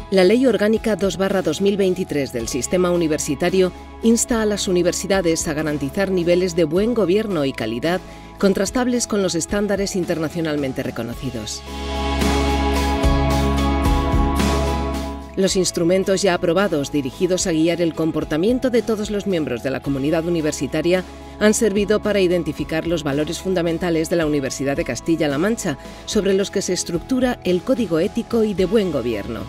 La Ley Orgánica 2/2023 del Sistema Universitario insta a las universidades a garantizar niveles de buen gobierno y calidad contrastables con los estándares internacionalmente reconocidos. Los instrumentos ya aprobados dirigidos a guiar el comportamiento de todos los miembros de la comunidad universitaria han servido para identificar los valores fundamentales de la Universidad de Castilla-La Mancha, sobre los que se estructura el Código Ético y de Buen Gobierno.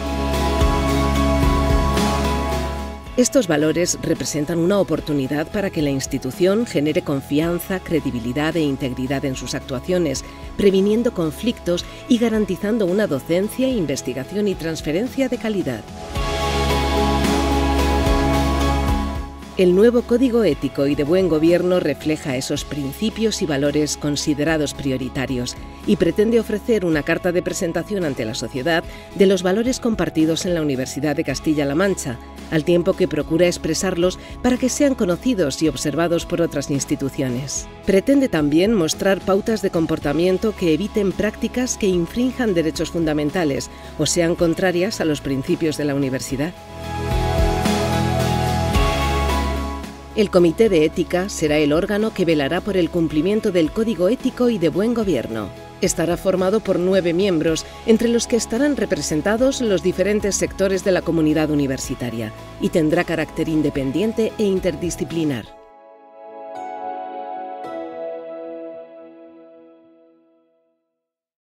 Estos valores representan una oportunidad para que la institución genere confianza, credibilidad e integridad en sus actuaciones, previniendo conflictos y garantizando una docencia, investigación y transferencia de calidad. El nuevo Código Ético y de Buen Gobierno refleja esos principios y valores considerados prioritarios y pretende ofrecer una carta de presentación ante la sociedad de los valores compartidos en la Universidad de Castilla-La Mancha, al tiempo que procura expresarlos para que sean conocidos y observados por otras instituciones. Pretende también mostrar pautas de comportamiento que eviten prácticas que infrinjan derechos fundamentales o sean contrarias a los principios de la universidad. El Comité de Ética será el órgano que velará por el cumplimiento del Código Ético y de Buen Gobierno. Estará formado por 9 miembros, entre los que estarán representados los diferentes sectores de la comunidad universitaria, y tendrá carácter independiente e interdisciplinar.